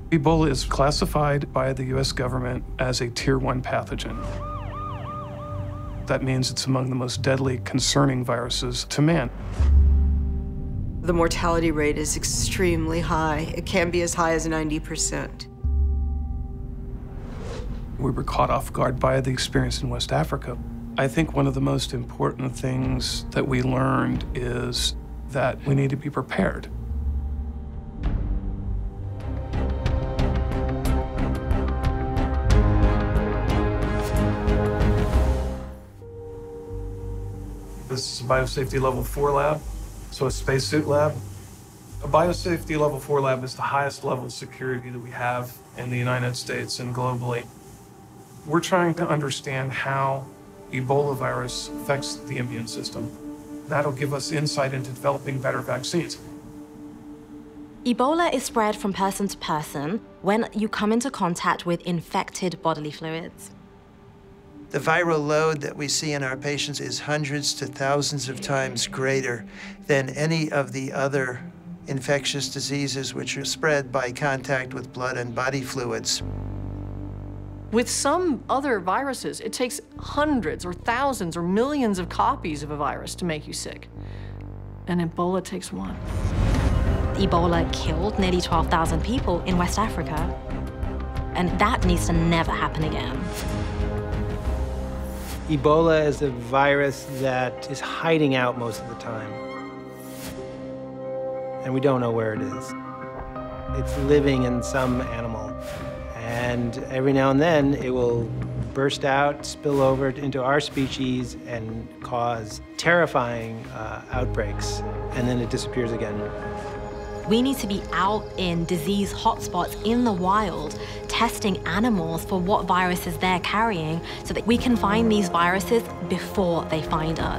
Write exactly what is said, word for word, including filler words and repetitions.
Ebola is classified by the U S government as a tier one pathogen. That means it's among the most deadly, concerning viruses to man. The mortality rate is extremely high. It can be as high as ninety percent. We were caught off guard by the experience in West Africa. I think one of the most important things that we learned is that we need to be prepared. This is a biosafety level four lab, so a spacesuit lab. A biosafety level four lab is the highest level of security that we have in the United States and globally. We're trying to understand how Ebola virus affects the immune system. That'll give us insight into developing better vaccines. Ebola is spread from person to person when you come into contact with infected bodily fluids. The viral load that we see in our patients is hundreds to thousands of times greater than any of the other infectious diseases which are spread by contact with blood and body fluids. With some other viruses, it takes hundreds or thousands or millions of copies of a virus to make you sick. And Ebola takes one. Ebola killed nearly twelve thousand people in West Africa. And that needs to never happen again. Ebola is a virus that is hiding out most of the time. And we don't know where it is. It's living in some animal. And every now and then, it will burst out, spill over into our species, and cause terrifying uh, outbreaks. And then it disappears again. We need to be out in disease hotspots in the wild, testing animals for what viruses they're carrying so that we can find these viruses before they find us.